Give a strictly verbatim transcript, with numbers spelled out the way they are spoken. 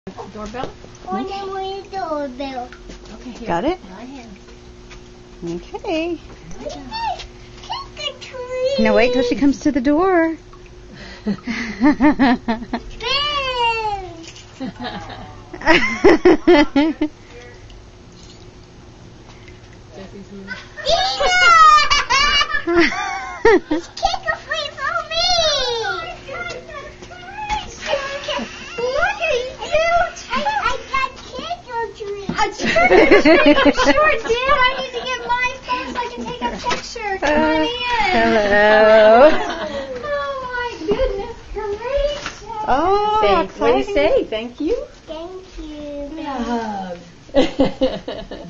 Doorbell? One more doorbell. Okay, here. Got it? My hand. Okay. Trick or treat. Now wait till she comes to the door. Jessie's here. It's cake or free for me. Look at you. I, I got cake or treat. A trick or treat. I sure did. I need to get my phone so I can take a picture. Come on in. Hello. Oh my goodness gracious. Oh, Thank, what do you say? Thank you? Thank you. Hug.